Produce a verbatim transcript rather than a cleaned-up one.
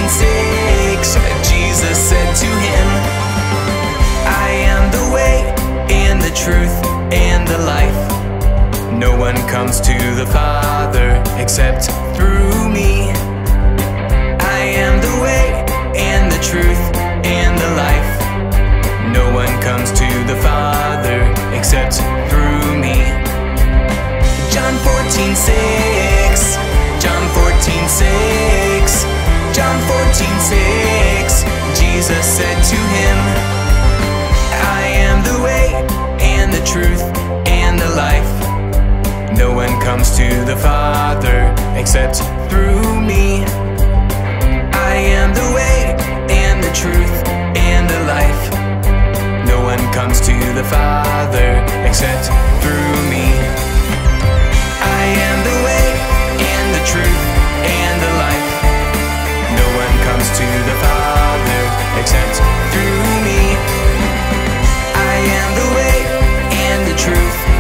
fourteen six, Jesus said to him, I am the way and the truth and the life. No one comes to the Father except through me. I am the way and the truth and the life. No one comes to the Father except through me. John fourteen six, John fourteen six, John fourteen six, Jesus said to him, I am the way and the truth and the life. No one comes to the Father except through me. I am the way and the truth and the life. No one comes to the Father except through me. I am the way and the truth and the life. No one comes to the Father except through me. I am the way and the truth